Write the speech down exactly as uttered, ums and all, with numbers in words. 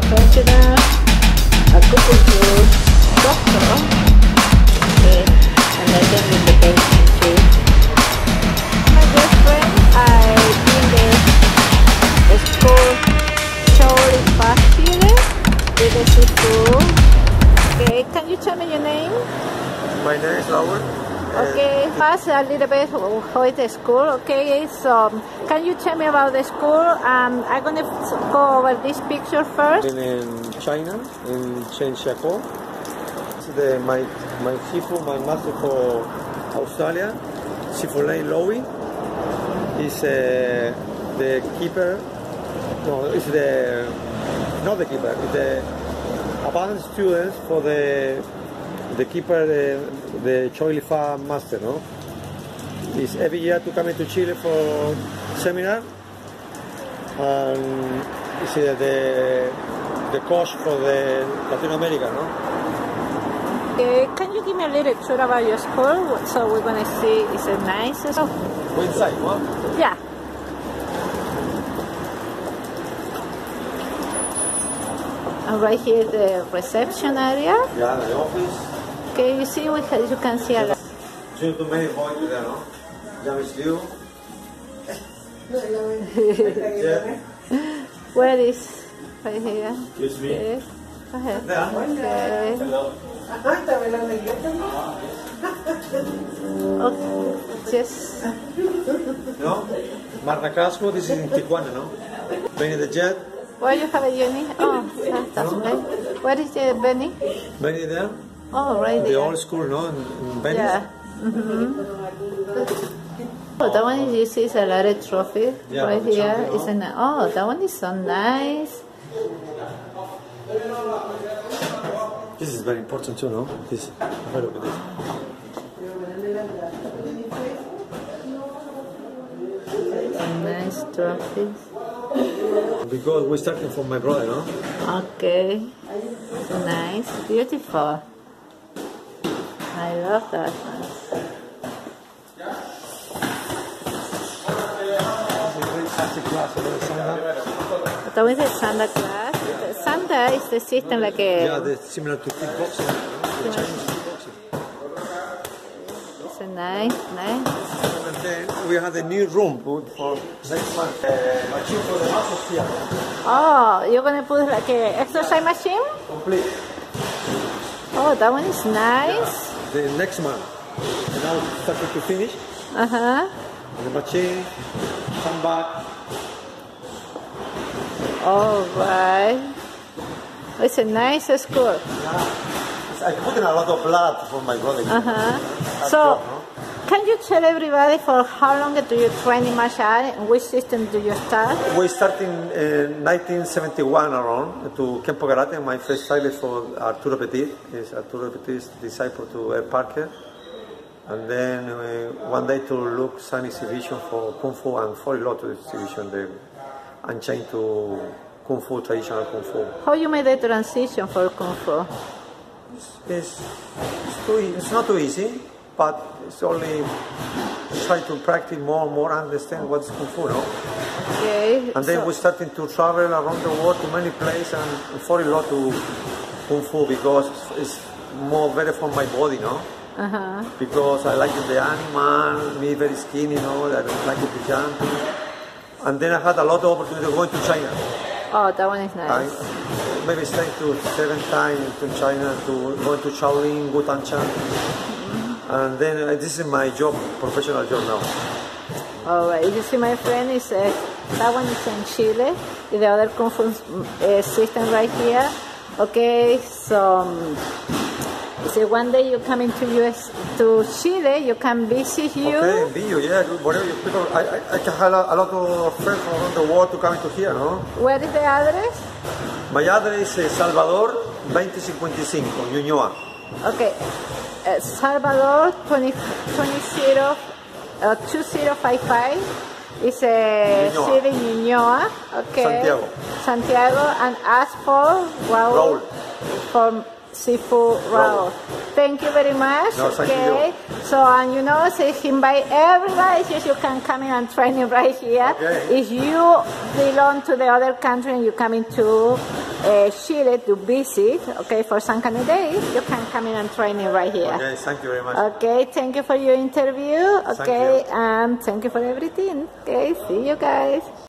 professional acupuncture doctor. Okay, and I can with the patient too. My girlfriend, I've been the school Shaolin Chile with the school. Okay, can you tell me your name? My name is Raul. Okay, first a little bit how is the school. Okay, so can you tell me about the school? Um, I'm gonna go over this picture first. I've been in China, in Shenzhen. The my my Shifu, my master for Australia, Shifu Lane Lowy, is uh, the keeper. No, it's the not the keeper. It's the advanced students for the the keeper, the, the Choi Li Fa master, no? Is every year to come into Chile for seminar, and it's uh, the the coach for the Latin America, no? Okay, can you give me a little tour about your school? So we're gonna see, is it nice? Oh. Go inside, what? Yeah. And right here the reception area. Yeah, the office. Okay, you see, we have, you can see a lot. Soon to many boys there, no? James Liu. Where is? Right here. Excuse me. Okay. Go ahead. Okay. Hello. Okay. Just. No? Marta Casco, this is in Tijuana, no? Benny the Jet. Where you have a uni? Oh, that's right. Where is the Benny? Benny there? Oh, right there. The old school, no? In, in Venice? Yeah. Mm-hmm. Oh, that one you see is a lot of trophy yeah, right here. Trophy, It's an, oh, that one is so nice. This is very important too, no? This, have a look at this. Nice trophies. Because we're starting from my brother, no? Okay. So nice. Beautiful. I love that one. That one is Santa class. Santa is the system like a... Yeah, the, similar to kickboxing. The Chinese kickboxing. It's a nice, nice. And then we have a new room for next month. Uh, machine for the muscles here. Oh, you're gonna put like a exercise machine? Complete. Oh, that one is nice. The next month. And now it's starting to finish. Uh-huh. The machine, come back. All right. It's a nice school. Yeah. I put in a lot of blood for my brother. Uh-huh. So, job, no? Can you tell everybody for how long do you train in martial arts and which system do you start? We started in uh, nineteen seventy-one around to Kempo Karate. My first style is for Arturo Petit. Is Arturo Petit's disciple to Ed Parker. And then uh, one day to look some exhibition for Kung Fu and fall in love to the exhibition, the Unchained to Kung Fu, traditional Kung Fu. How you made the transition for Kung Fu? It's, it's, too, it's not too easy, but it's only try to practice more and more, understand what's Kung Fu, no? Okay. And then so we started to travel around the world to many places and fall in love to Kung Fu because it's more better for my body, no? Uh-huh. Because I like the animal, me very skinny, you know, I like to jump. And then I had a lot of opportunity going to China. Oh, that one is nice. I maybe stayed to seven times to China, to going to Shaolin, Gutan Chan. Mm-hmm. And then uh, this is my job, professional job now. All right, you see my friend is, uh, that one is in Chile, the other Kung Fu uh, system right here. Okay, so... Um, So one day you come into U S to Chile, you can visit you. Okay, video, yeah, whatever you people. I, I, I can have a, a lot of friends from around the world to come into here, no? Where is the address? My address is Salvador twenty fifty-five, Ñuñoa. Okay, uh, Salvador twenty, twenty, uh, two zero five five is a Ñuñoa. city Ñuñoa. Okay. Santiago. Santiago, and ask for Raul. Raul. From Shifu Raul. Thank you very much. No, thank okay. you. So, and you know, say invite everybody, so you can come in and train it right here. Okay. If you belong to the other country and you come into uh, Chile to visit, okay, for some kind of days, you can come in and training right here. Okay, thank you very much. Okay, thank you for your interview. Okay, Thank you. and thank you for everything. Okay, see you guys.